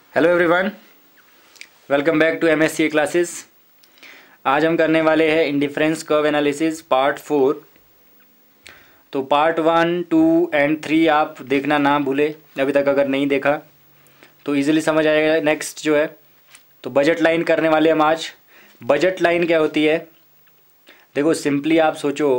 Hello everyone, welcome back to MSc classes. आज हम करने वाले हैं इंडिफरेंस कर्व एनालिसिस पार्ट 4। तो पार्ट 1, 2 एंड 3 आप देखना ना भूले अभी तक, अगर नहीं देखा तो इजीली समझ आएगा। नेक्स्ट जो है तो बजट लाइन करने वाले हम आज। बजट लाइन क्या होती है? देखो सिंपली आप सोचो,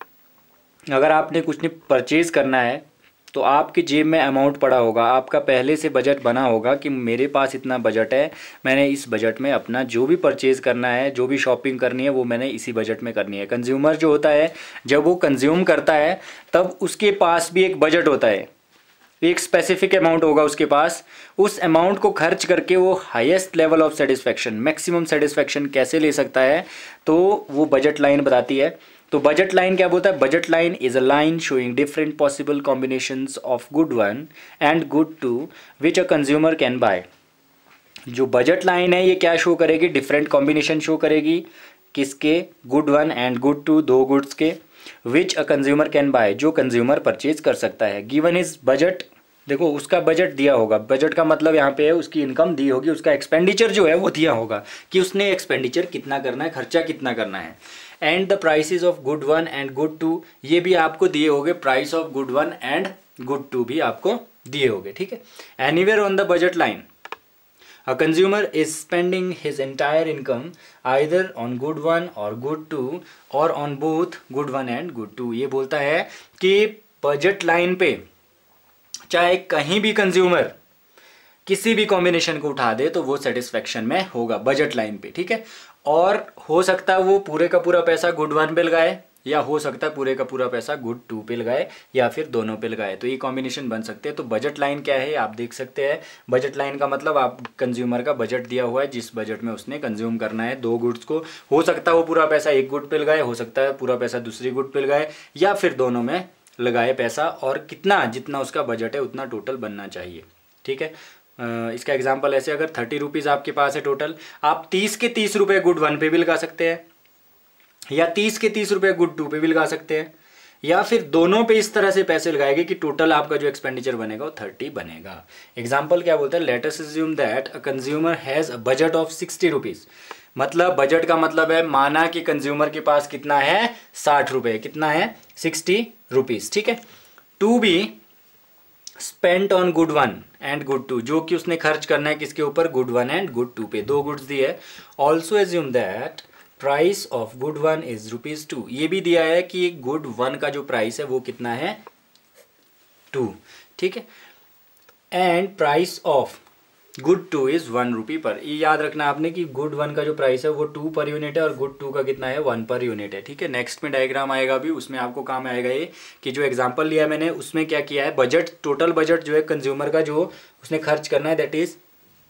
अगर आपने कुछ नहीं परचेज़ करना है तो आपकी जेब में अमाउंट पड़ा होगा, आपका पहले से बजट बना होगा कि मेरे पास इतना बजट है, मैंने इस बजट में अपना जो भी परचेज़ करना है, जो भी शॉपिंग करनी है वो मैंने इसी बजट में करनी है। कंज्यूमर जो होता है जब वो कंज्यूम करता है तब उसके पास भी एक बजट होता है, एक स्पेसिफिक अमाउंट होगा उसके पास। उस अमाउंट को खर्च करके वो highest level of satisfaction, maximum satisfaction कैसे ले सकता है, तो वो बजट लाइन बताती है। तो बजट लाइन क्या बोलता है? Budget line is a line showing different possible combinations of good one and good two which a consumer can buy. जो बजट लाइन है ये क्या शो करेगी? डिफरेंट कॉम्बिनेशन शो करेगी। किसके? Good one and good two, दो goods के। Which a consumer can buy, जो कंज्यूमर परचेज कर सकता है। गिवन इज बजट, देखो उसका बजट दिया होगा। बजट का मतलब यहाँ पे है उसकी इनकम दी होगी, उसका एक्सपेंडिचर जो है वो दिया होगा कि उसने एक्सपेंडिचर कितना करना है, खर्चा कितना करना है। And the prices of good one and good two, ये भी आपको दिए होंगे। Price of good one and good two भी आपको दिए होंगे, ठीक है। Anywhere on the budget line a consumer is spending his entire income either on good one or good two or on both good one and good two। ये बोलता है कि बजट लाइन पे चाहे कहीं भी कंज्यूमर किसी भी कॉम्बिनेशन को उठा दे तो वो सेटिस्फेक्शन में होगा बजट लाइन पे, ठीक है। और हो सकता है वो पूरे का पूरा पैसा गुड वन पे लगाए, या हो सकता है पूरे का पूरा पैसा गुड टू पे लगाए, या फिर दोनों पे लगाए। तो ये कॉम्बिनेशन बन सकते हैं। तो बजट लाइन क्या है आप देख सकते हैं। बजट लाइन का मतलब आप कंज्यूमर का बजट दिया हुआ है, जिस बजट में उसने कंज्यूम करना है दो गुड्स को। हो सकता है वो पूरा पैसा एक गुड पे लगाए, हो सकता है पूरा पैसा दूसरी गुड पे लगाए, या फिर दोनों में लगाए पैसा। और कितना, जितना उसका बजट है उतना टोटल बनना चाहिए, ठीक है। इसका एग्जाम्पल ऐसे, अगर 30 रुपीज़ आपके पास है टोटल, आप 30 के 30 रुपये गुड वन पे भी लगा सकते हैं, या 30 के 30 रुपये गुड टू पे भी लगा सकते हैं, या फिर दोनों पे इस तरह से पैसे लगाएंगे कि टोटल आपका जो एक्सपेंडिचर बनेगा वो 30 बनेगा। एग्जाम्पल क्या बोलता है? Let us assume that a consumer has a budget of 60 rupees. मतलब बजट का मतलब है, माना कि कंज्यूमर के पास कितना है? 60 रुपये। कितना है? 60 रुपीज़, ठीक है। To be spent on good one and good two, जो कि उसने खर्च करना है किसके ऊपर? Good one and good two पे। दो गुड्स दिए है। Also assume that price of good one is ₹2। ये भी दिया है कि गुड वन का जो प्राइस है वो कितना है? 2, ठीक है। And price of good two is ₹1 पर। ये याद रखना आपने कि गुड वन का जो प्राइस है वो 2 पर यूनिट है और गुड टू का कितना है? 1 पर यूनिट है, ठीक है। नेक्स्ट में डायग्राम आएगा भी, उसमें आपको काम आएगा ये कि जो एग्जांपल लिया मैंने उसमें क्या किया है। बजट, टोटल बजट जो है कंज्यूमर का जो उसने खर्च करना है, दैट इज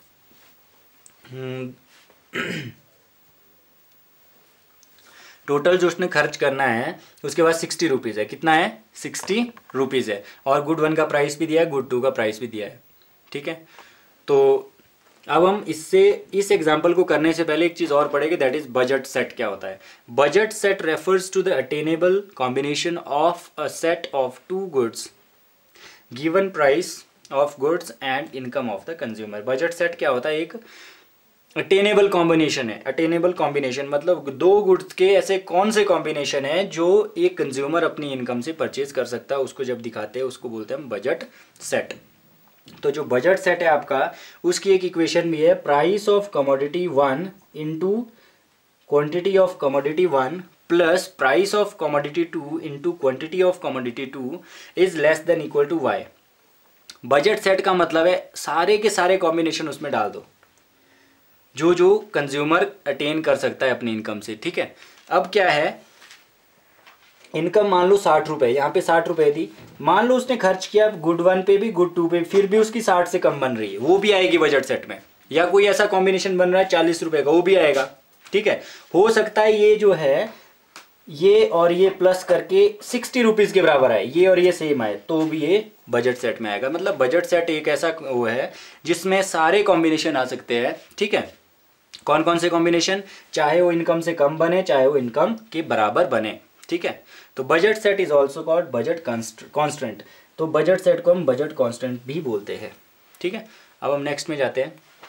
टोटल जो उसने खर्च करना है उसके बाद 60 रुपीज़ है। कितना है? 60 रुपीज़ है। और गुड वन का प्राइस भी दिया है, गुड टू का प्राइस भी दिया है, ठीक है। तो अब हम इससे, इस एग्जांपल को करने से पहले एक चीज़ और पढ़ेंगे, दैट इज बजट सेट। क्या होता है? Budget set refers to the attainable combination of a set of two goods given price of goods and income of the consumer. Budget set क्या होता है? एक अटेनेबल कॉम्बिनेशन है। अटेनेबल कॉम्बिनेशन मतलब दो गुड्स के ऐसे कौन से कॉम्बिनेशन है जो एक कंज्यूमर अपनी इनकम से परचेज कर सकता है, उसको जब दिखाते हैं उसको बोलते हैं हम बजट सेट। तो जो बजट सेट है आपका, उसकी एक इक्वेशन भी है, price of commodity 1 into quantity of commodity 1 plus price of commodity 2 into quantity of commodity 2 is less than equal to y। Budget set का मतलब है सारे के सारे कॉम्बिनेशन उसमें डाल दो जो जो कंज्यूमर अटेन कर सकता है अपनी इनकम से, ठीक है। अब क्या है, इनकम मान लो 60 रुपये, यहाँ पे 60 रुपये थी, मान लो उसने खर्च किया गुड वन पे भी गुड टू पे, फिर भी उसकी 60 से कम बन रही है, वो भी आएगी बजट सेट में। या कोई ऐसा कॉम्बिनेशन बन रहा है 40 रुपये का, वो भी आएगा, ठीक है। हो सकता है ये जो है ये और ये प्लस करके 60 रुपीज़ के बराबर आए, ये और ये सेम आए, तो भी ये बजट सेट में आएगा। मतलब बजट सेट एक ऐसा वो है जिसमें सारे कॉम्बिनेशन आ सकते हैं, ठीक है। कौन कौन से कॉम्बिनेशन? चाहे वो इनकम से कम बने, चाहे वो इनकम के बराबर बने, ठीक है। तो budget set is also called budget constant. तो बजट सेट को हम बजट कॉन्स्टेंट भी बोलते हैं, ठीक है। अब हम नेक्स्ट में जाते हैं।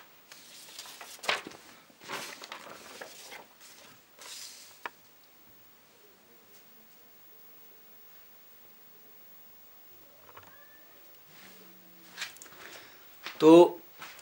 तो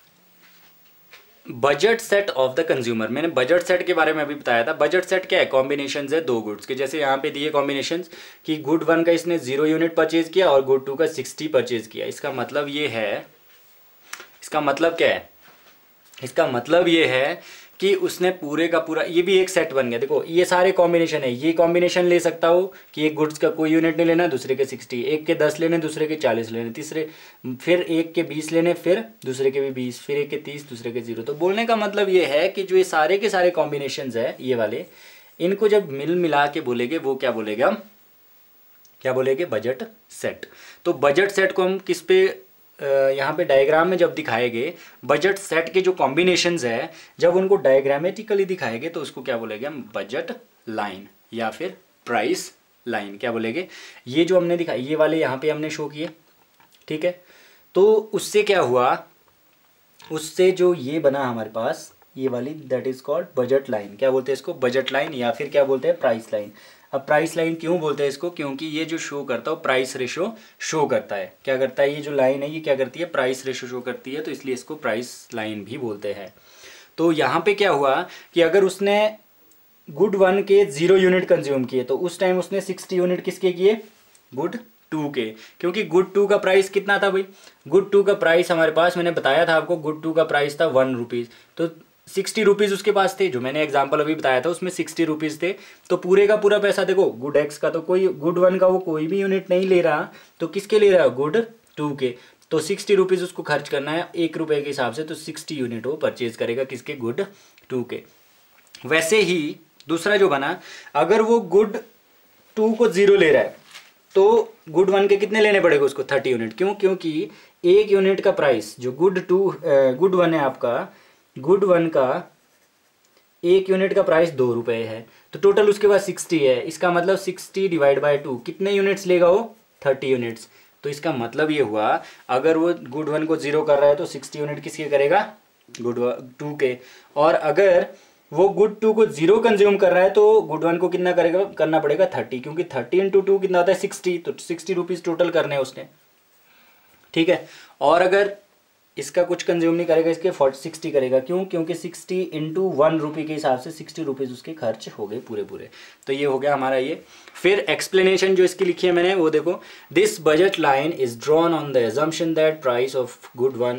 budget set of the consumer, मैंने बजट सेट के बारे में अभी बताया था। बजट सेट क्या है? कॉम्बिनेशंस है दो गुड्स के, जैसे यहाँ पे दिए कॉम्बिनेशंस कि गुड 1 का इसने 0 यूनिट परचेज किया और गुड 2 का 60 परचेज किया। इसका मतलब ये है, इसका मतलब क्या है? इसका मतलब ये है कि उसने पूरे का पूरा, ये भी एक सेट बन गया। देखो ये सारे कॉम्बिनेशन है, ये कॉम्बिनेशन ले सकता हो कि एक गुड्स का कोई यूनिट नहीं लेना, दूसरे के 60, एक के 10 लेने, दूसरे के 40 लेने, तीसरे फिर एक के 20 लेने, फिर दूसरे के भी 20, फिर एक के 30, दूसरे के 0। तो बोलने का मतलब ये है कि जो ये सारे के सारे कॉम्बिनेशन है ये वाले, इनको जब मिल मिला के बोलेंगे वो क्या बोलेगा? क्या बोलेंगे? Budget set. तो बजट सेट को हम किस पे यहाँ पे डायग्राम में जब दिखाएंगे, बजट सेट के जो कॉम्बिनेशंस है जब उनको डायग्रामेटिकली दिखाएंगे तो उसको क्या बोलेंगे हम? बजट लाइन या फिर प्राइस लाइन। क्या बोलेंगे? ये जो हमने दिखाई, ये वाले यहाँ पे हमने शो किए, ठीक है। तो उससे क्या हुआ? उससे जो ये बना हमारे पास ये वाली, that is called budget line. क्या बोलते हैं इसको? बजट लाइन या फिर क्या बोलते हैं? Price line. अब प्राइस लाइन क्यों बोलते हैं इसको? क्योंकि ये जो शो करता है प्राइस रेशो शो करता है। क्या करता है? ये जो लाइन है ये क्या करती है? प्राइस रेशो शो करती है, तो इसलिए इसको प्राइस लाइन भी बोलते हैं। तो यहाँ पे क्या हुआ कि अगर उसने गुड 1 के 0 यूनिट कंज्यूम किए तो उस टाइम उसने 60 यूनिट किसके किए? गुड 2 के। क्योंकि गुड 2 का प्राइस कितना था भाई? गुड 2 का प्राइस हमारे पास, मैंने बताया था आपको, गुड 2 का प्राइस था 1 रुपीज़। तो 60 रुपीज़ उसके पास थे, जो मैंने एग्जांपल अभी बताया था उसमें 60 रुपीज़ थे। तो पूरे का पूरा पैसा देखो, गुड एक्स का तो कोई, गुड 1 का वो कोई भी यूनिट नहीं ले रहा, तो किसके ले रहा है? गुड 2 के। तो 60 रुपीज़ उसको खर्च करना है 1 रुपये के हिसाब से, तो 60 यूनिट वो परचेज करेगा किसके? गुड 2 के। वैसे ही दूसरा जो बना, अगर वो गुड 2 को 0 ले रहा है तो गुड 1 के कितने लेने पड़ेगा उसको? 30 यूनिट। क्यों? क्योंकि एक यूनिट का प्राइस जो गुड 1 है आपका, गुड 1 का एक यूनिट का प्राइस 2 रुपये है, तो टोटल उसके पास 60 है। इसका मतलब 60 डिवाइड बाय 2 कितने यूनिट्स लेगा वो? 30 यूनिट्स। तो इसका मतलब ये हुआ, अगर वो गुड 1 को 0 कर रहा है तो 60 यूनिट किसके करेगा? गुड 2 के। और अगर वो गुड 2 को 0 कंज्यूम कर रहा है तो गुड 1 को कितना करेगा? करना पड़ेगा 30, क्योंकि 30 इंटू 2 कितना होता है? 60। तो 60 रुपीज़ टोटल करने हैं उसने, ठीक है। और अगर इसका कुछ कंज्यूम नहीं करेगा, इसके 60 करेगा। क्यों? क्योंकि 60 इंटू 1 रुपये के हिसाब से 60 रुपीज़ उसके खर्च हो गए पूरे पूरे। तो ये हो गया हमारा ये। फिर एक्सप्लेनेशन जो इसकी लिखी है मैंने वो देखो, this budget line is drawn on the assumption that price of good 1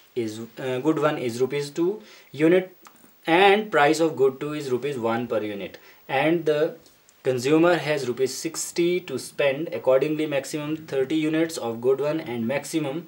is ₹2 unit and price of good 2 is ₹1 per unit, and the consumer has ₹60 to spend. Accordingly, maximum 30 units of good 1 and maximum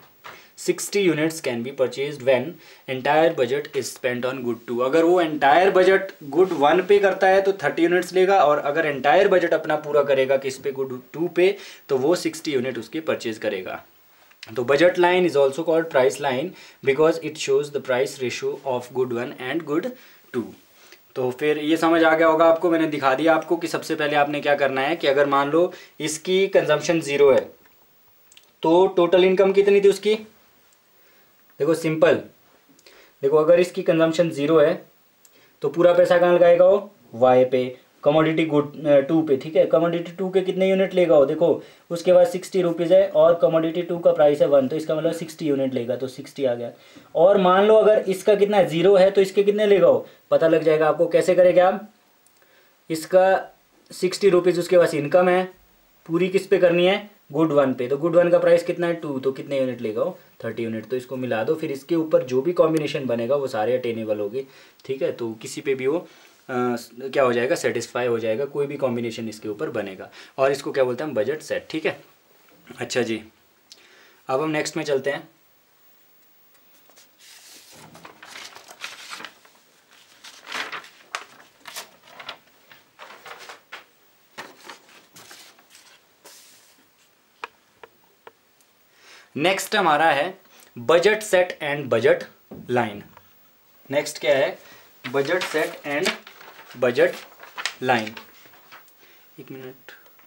60 units can be purchased when entire budget is spent on good 2. अगर वो entire budget good 1 पे करता है तो 30 units लेगा, और अगर entire budget अपना पूरा करेगा किस पे? good 2 पे, तो वो 60 unit उसके परचेज करेगा। तो budget line is also called price line because it shows the price ratio of good 1 and good 2। तो फिर ये समझ आ गया होगा आपको, मैंने दिखा दिया आपको कि सबसे पहले आपने क्या करना है कि अगर मान लो इसकी कंजम्पशन 0 है तो टोटल इनकम कितनी थी उसकी? देखो सिंपल, देखो अगर इसकी कंजम्पशन 0 है तो पूरा पैसा कहाँ लगाएगा वो? वाई पे, कमोडिटी गुड 2 पे, ठीक है। कमोडिटी 2 के कितने यूनिट लेगा वो? देखो उसके बाद 60 रुपीज़ है और कमोडिटी 2 का प्राइस है 1, तो इसका मतलब 60 यूनिट लेगा, तो 60 आ गया। और मान लो अगर इसका कितना है? 0 है, तो इसके कितने लेगा वो? पता लग जाएगा आपको। कैसे करेंगे आप? इसका 60 रुपीज़ उसके पास इनकम है, पूरी किस पे करनी है? गुड 1 पे। तो गुड 1 का प्राइस कितना है? 2, तो कितने यूनिट लेगा वो? 30 यूनिट। तो इसको मिला दो, फिर इसके ऊपर जो भी कॉम्बिनेशन बनेगा वो सारे अटेनेबल होंगे, ठीक है। तो किसी पे भी वो क्या हो जाएगा? सेटिस्फाई हो जाएगा, कोई भी कॉम्बिनेशन इसके ऊपर बनेगा, और इसको क्या बोलते हैं हम? बजट सेट, ठीक है। अच्छा जी, अब हम नेक्स्ट में चलते हैं। नेक्स्ट हमारा है budget set and budget line. Next क्या है? Budget set and budget line. एक मिनट,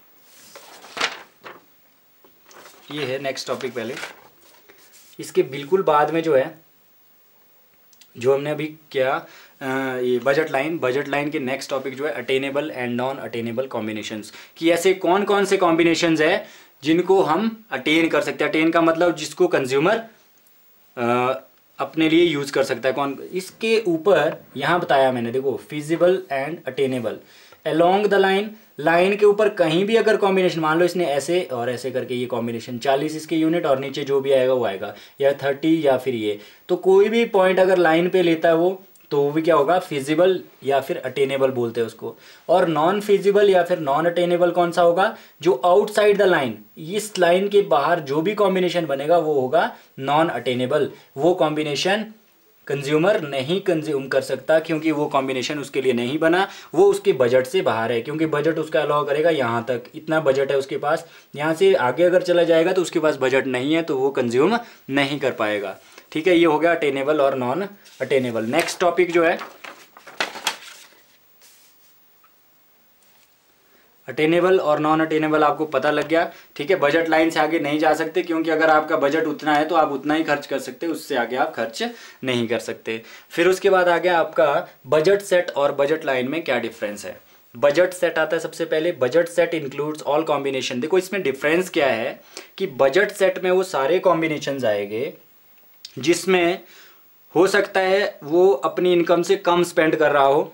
ये है नेक्स्ट टॉपिक। पहले इसके बिल्कुल बाद में जो है, जो हमने अभी किया ये बजट लाइन के नेक्स्ट टॉपिक जो है attainable and non attainable combinations, कि ऐसे कौन कौन से कॉम्बिनेशंस है जिनको हम अटेन कर सकते हैं। अटेन का मतलब जिसको कंज्यूमर अपने लिए यूज कर सकता है। कौन इसके ऊपर यहाँ बताया मैंने, देखो feasible and attainable along the line, line के ऊपर कहीं भी अगर कॉम्बिनेशन, मान लो इसने ऐसे और ऐसे करके ये कॉम्बिनेशन 40 इसके यूनिट और नीचे जो भी आएगा वो आएगा, या 30 या फिर ये, तो कोई भी पॉइंट अगर लाइन पे लेता है वो, तो वो भी क्या होगा, फिजिबल या फिर अटेनेबल बोलते हैं उसको। और नॉन फिजिबल या फिर नॉन अटेनेबल कौन सा होगा, जो आउटसाइड द लाइन, इस लाइन के बाहर जो भी कॉम्बिनेशन बनेगा वो होगा नॉन अटेनेबल। वो कॉम्बिनेशन कंज्यूमर नहीं कंज्यूम कर सकता क्योंकि वो कॉम्बिनेशन उसके लिए नहीं बना, वो उसके बजट से बाहर है, क्योंकि बजट उसका अलाउ करेगा यहाँ तक, इतना बजट है उसके पास, यहाँ से आगे अगर चला जाएगा तो उसके पास बजट नहीं है, तो वो कंज्यूम नहीं कर पाएगा। ठीक है, ये हो गया अटेनेबल और नॉन अटेनेबल। नेक्स्ट टॉपिक जो है अटेनेबल और नॉन अटेनेबल, आपको पता लग गया। ठीक है, बजट लाइन से आगे नहीं जा सकते, क्योंकि अगर आपका बजट उतना है तो आप उतना ही खर्च कर सकते, उससे आगे आप खर्च नहीं कर सकते। फिर उसके बाद आ गया आपका बजट सेट और बजट लाइन में क्या डिफरेंस है। बजट सेट आता है सबसे पहले, budget set includes all combination. देखो इसमें डिफरेंस क्या है कि बजट सेट में वो सारे कॉम्बिनेशंस आएंगे जिसमें हो सकता है वो अपनी इनकम से कम स्पेंड कर रहा हो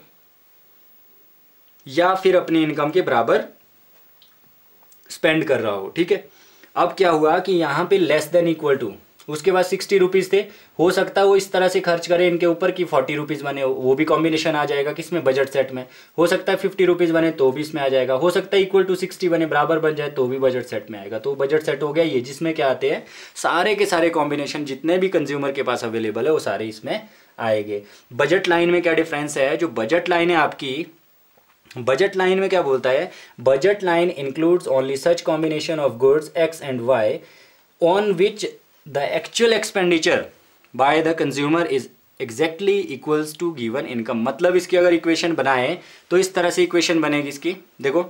या फिर अपनी इनकम के बराबर स्पेंड कर रहा हो। ठीक है, अब क्या हुआ कि यहाँ पे लेस देन इक्वल टू, उसके बाद 60 रुपीज़ थे, हो सकता है वो इस तरह से खर्च करे इनके ऊपर कि 40 रुपीज़ बने, वो भी कॉम्बिनेशन आ जाएगा किसमें, बजट सेट में। हो सकता है 50 रुपीज़ बने तो भी इसमें आ जाएगा, हो सकता है इक्वल टू 60 बने, बराबर बन जाए तो भी बजट सेट में आएगा। तो बजट सेट हो गया ये, जिसमें क्या आते हैं सारे के सारे कॉम्बिनेशन जितने भी कंज्यूमर के पास अवेलेबल है वो सारे इसमें आएंगे। बजट लाइन में क्या डिफरेंस है, जो बजट लाइन है आपकी, बजट लाइन में क्या बोलता है, budget line includes only such combination of goods X and Y on which the actual expenditure by the consumer is exactly equals to given income. मतलब इसकी अगर इक्वेशन बनाए तो इस तरह से इक्वेशन बनेगी इसकी, देखो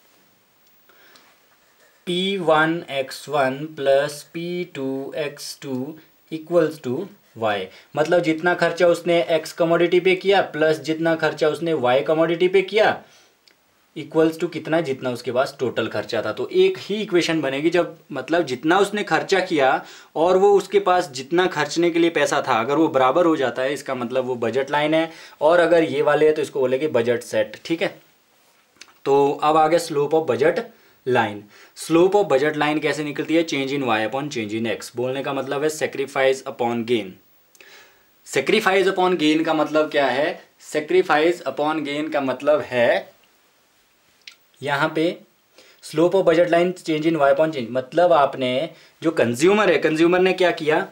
P1x1 plus P2x2 equals to y। मतलब जितना खर्चा उसने x कमोडिटी पे किया प्लस जितना खर्चा उसने y कमोडिटी पे किया इक्वल्स टू कितना, जितना उसके पास टोटल खर्चा था। तो एक ही इक्वेशन बनेगी जब, मतलब जितना उसने खर्चा किया और वो उसके पास जितना खर्चने के लिए पैसा था, अगर वो बराबर हो जाता है इसका मतलब वो बजट लाइन है, और अगर ये वाले है तो इसको बोलेंगे बजट सेट। ठीक है, तो अब आ गया slope of budget line. Slope of budget line कैसे निकलती है, change in Y upon change in X. बोलने का मतलब है sacrifice upon gain. Sacrifice upon gain का मतलब क्या है, सेक्रीफाइस अपॉन गेन का मतलब है यहाँ पे slope of budget line change in Y upon change, मतलब आपने जो कंज्यूमर है, कंज्यूमर ने क्या किया,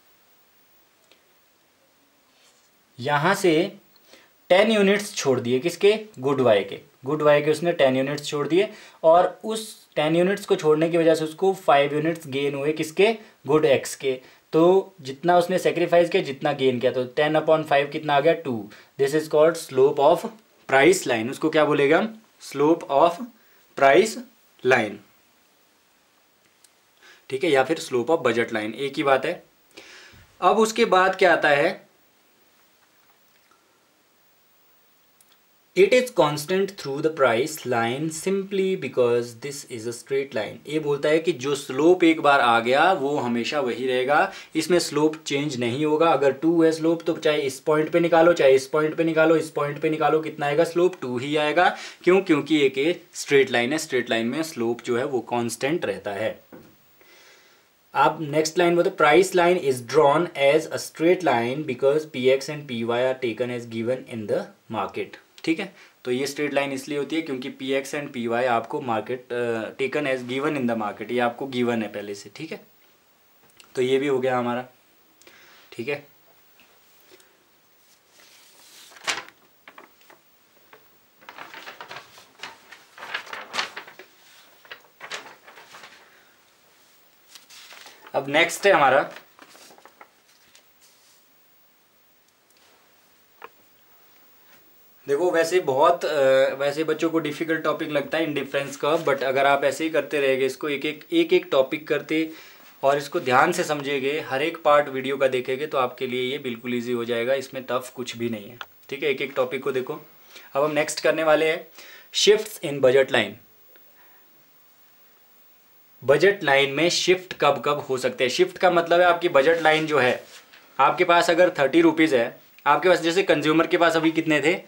यहां से 10 यूनिट्स छोड़ दिए किसके, गुड वाई के, गुड वाई के उसने 10 यूनिट्स छोड़ दिए, और उस 10 यूनिट्स को छोड़ने की वजह से उसको 5 यूनिट्स गेन हुए किसके, गुड एक्स के। तो जितना उसने सेक्रीफाइस किया जितना गेन किया, तो 10/5 कितना आ गया, 2। This is called slope of price line. उसको क्या बोलेगा हम, स्लोप ऑफ प्राइस लाइन। ठीक है, या फिर स्लोप ऑफ बजट लाइन, एक ही बात है। अब उसके बाद क्या आता है, it is constant through the price line simply because this is a straight line. ये बोलता है कि जो स्लोप एक बार आ गया वो हमेशा वही रहेगा, इसमें स्लोप चेंज नहीं होगा। अगर 2 है स्लोप तो चाहे इस पॉइंट पे निकालो, चाहे इस पॉइंट पे निकालो, इस पॉइंट पे निकालो, कितना आएगा, स्लोप 2 ही आएगा। क्यों, क्योंकि एक स्ट्रेट लाइन है, स्ट्रेट लाइन में स्लोप जो है वो कॉन्स्टेंट रहता है। आप नेक्स्ट लाइन बोलते, price line is drawn as a straight line because px and py are taken as given in the market. ठीक है, तो ये स्ट्रेट लाइन इसलिए होती है क्योंकि px एंड py आपको market taken as given in the market, ये आपको गिवन है पहले से। ठीक है, तो ये भी हो गया हमारा। ठीक है, अब नेक्स्ट है हमारा देखो, वैसे बच्चों को डिफिकल्ट टॉपिक लगता है इंडिफरेंस का, बट अगर आप ऐसे ही करते रहेंगे, इसको एक टॉपिक करते और इसको ध्यान से समझेंगे, हर एक पार्ट वीडियो का देखेंगे, तो आपके लिए ये बिल्कुल ईजी हो जाएगा, इसमें टफ कुछ भी नहीं है। ठीक है, एक टॉपिक को देखो। अब हम नेक्स्ट करने वाले हैं shifts in budget line. Budget line में शिफ्ट कब कब हो सकते हैं। शिफ्ट का मतलब है आपकी बजट लाइन जो है आपके पास अगर 30 रुपीज़ है, आपके पास जैसे कंज्यूमर के पास अभी कितने थे,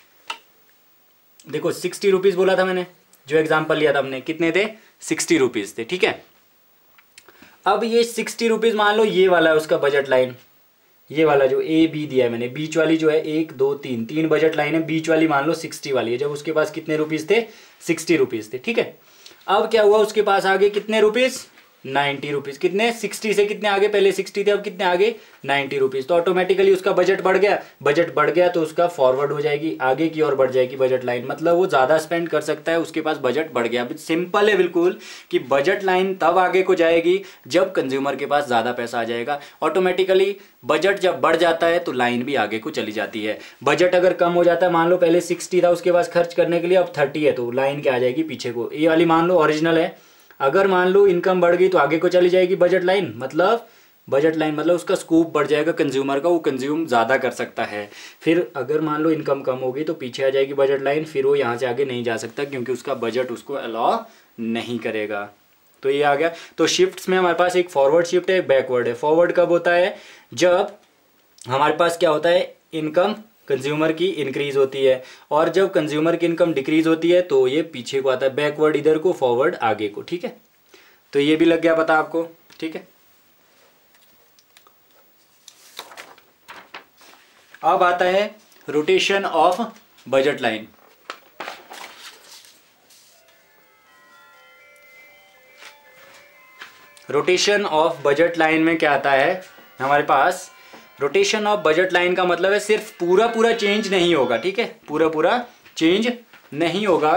देखो 60 रुपीज़ बोला था मैंने, जो एग्जाम्पल लिया था हमने, कितने थे 60 रुपीज़ थे, ठीक है। अब ये 60 रुपीज़ मान लो ये वाला है उसका बजट लाइन, ये वाला जो ए बी दिया है मैंने, बीच वाली जो है 1 2 3 तीन बजट लाइन है, बीच वाली मान लो 60 वाली है, जब उसके पास कितने रुपीज़ थे 60 रुपीज़ थे, ठीक है। अब क्या हुआ, उसके पास आगे कितने रुपीज़ 90 रुपीज़, कितने 60 से कितने आगे, पहले 60 थे अब कितने आगे 90 रुपीज़, तो ऑटोमेटिकली उसका बजट बढ़ गया, बजट बढ़ गया तो उसका फॉरवर्ड हो जाएगी, आगे की ओर बढ़ जाएगी बजट लाइन, मतलब वो ज़्यादा स्पेंड कर सकता है, उसके पास बजट बढ़ गया। सिंपल है बिल्कुल कि बजट लाइन तब आगे को जाएगी जब कंज्यूमर के पास ज़्यादा पैसा आ जाएगा, ऑटोमेटिकली बजट जब बढ़ जाता है तो लाइन भी आगे को चली जाती है। बजट अगर कम हो जाता है, मान लो पहले 60 था उसके पास खर्च करने के लिए, अब 30 है, तो लाइन क्या आ जाएगी पीछे को, ये वाली मान लो ओरिजिनल है, अगर मान लो इनकम बढ़ गई तो आगे को चली जाएगी बजट लाइन, मतलब बजट लाइन मतलब उसका स्कोप बढ़ जाएगा कंज्यूमर का, वो कंज्यूम ज़्यादा कर सकता है। फिर अगर मान लो इनकम कम होगी तो पीछे आ जाएगी बजट लाइन, फिर वो यहाँ से आगे नहीं जा सकता क्योंकि उसका बजट उसको अलाउ नहीं करेगा। तो ये आ गया। तो शिफ्ट्स में हमारे पास एक फॉरवर्ड शिफ्ट है, एक बैकवर्ड है। फॉरवर्ड कब होता है, जब हमारे पास क्या होता है, इनकम कंज्यूमर की इंक्रीज होती है, और जब कंज्यूमर की इनकम डिक्रीज होती है तो ये पीछे को आता है, बैकवर्ड इधर को, फॉरवर्ड आगे को, ठीक है। तो ये भी लग गया पता आपको, ठीक है। अब आता है rotation of budget line. Rotation of budget line में क्या आता है हमारे पास, रोटेशन ऑफ बजट लाइन का मतलब है सिर्फ पूरा पूरा चेंज नहीं होगा, ठीक है, पूरा पूरा चेंज नहीं होगा,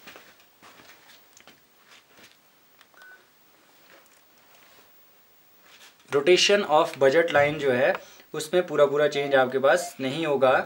रोटेशन ऑफ बजट लाइन जो है उसमें पूरा पूरा चेंज आपके पास नहीं होगा।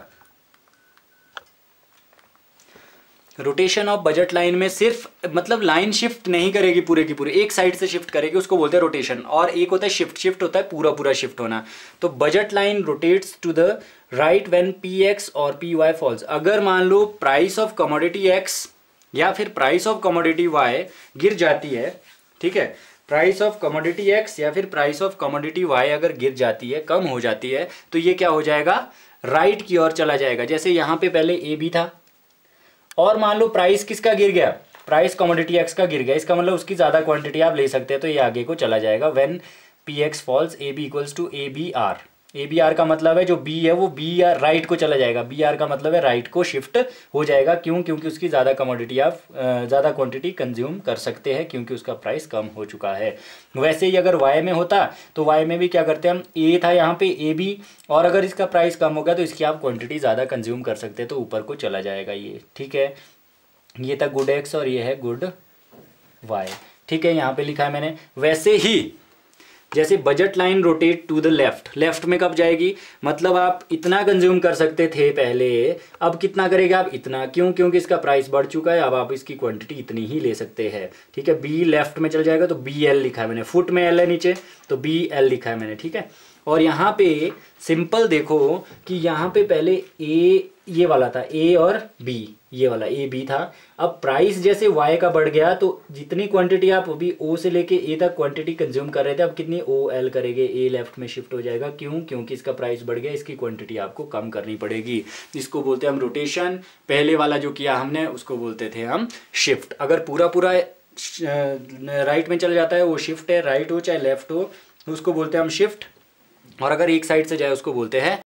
रोटेशन ऑफ बजट लाइन में सिर्फ मतलब लाइन शिफ्ट नहीं करेगी पूरे की पूरी, एक साइड से शिफ्ट करेगी, उसको बोलते हैं रोटेशन। और एक होता है शिफ्ट, शिफ्ट होता है पूरा पूरा शिफ्ट होना। तो budget line rotates to the right when P X और पी वाई फॉल्स। अगर मान लो प्राइस ऑफ कमोडिटी एक्स या फिर प्राइस ऑफ कमोडिटी वाई गिर जाती है, ठीक है, प्राइस ऑफ कमोडिटी एक्स या फिर प्राइस ऑफ कमोडिटी वाई अगर गिर जाती है, कम हो जाती है, तो ये क्या हो जाएगा, राइट की ओर चला जाएगा। जैसे यहाँ पे पहले ए बी था और मान लो प्राइस किसका गिर गया, प्राइस कमोडिटी एक्स का गिर गया, इसका मतलब उसकी ज़्यादा क्वांटिटी आप ले सकते हैं, तो ये आगे को चला जाएगा। When P X falls A B equals to A B R. A B R का मतलब है जो बी है वो बी आर राइट को चला जाएगा, बी आर का मतलब है राइट को शिफ्ट हो जाएगा। क्यों, क्योंकि उसकी ज़्यादा कमोडिटी आप ज़्यादा क्वांटिटी कंज्यूम कर सकते हैं क्योंकि उसका प्राइस कम हो चुका है। वैसे ही अगर वाई में होता तो वाई में भी क्या करते हैं हम, ए था यहाँ पे ए बी, और अगर इसका प्राइस कम हो गया तो इसकी आप क्वांटिटी ज़्यादा कंज्यूम कर सकते हैं, तो ऊपर को चला जाएगा ये, ठीक है। ये था गुड एक्स और ये है गुड वाई, ठीक है, यहाँ पे लिखा है मैंने। वैसे ही जैसे budget line rotate to the left, left में कब जाएगी, मतलब आप इतना कंज्यूम कर सकते थे पहले, अब कितना करेगा आप, इतना। क्यों, क्योंकि इसका प्राइस बढ़ चुका है, अब आप इसकी क्वांटिटी इतनी ही ले सकते हैं, ठीक है। बी लेफ्ट में चल जाएगा, तो बी एल लिखा है मैंने, फुट में एल है नीचे, तो बी एल लिखा है मैंने, ठीक है। और यहाँ पे सिंपल देखो कि यहाँ पे पहले ए ये वाला था, ए और बी, ये वाला ए बी था। अब प्राइस जैसे वाई का बढ़ गया तो जितनी क्वांटिटी आप अभी ओ से लेके ए तक क्वांटिटी कंज्यूम कर रहे थे, अब कितनी ओ एल करेंगे, ए लेफ्ट में शिफ्ट हो जाएगा। क्यों, क्योंकि इसका प्राइस बढ़ गया, इसकी क्वांटिटी आपको कम करनी पड़ेगी। इसको बोलते हैं हम रोटेशन। पहले वाला जो किया हमने उसको बोलते थे हम शिफ्ट। अगर पूरा पूरा राइट में चल जाता है वो शिफ्ट है, राइट हो चाहे लेफ्ट हो उसको बोलते हैं हम शिफ्ट, और अगर एक साइड से जाए उसको बोलते हैं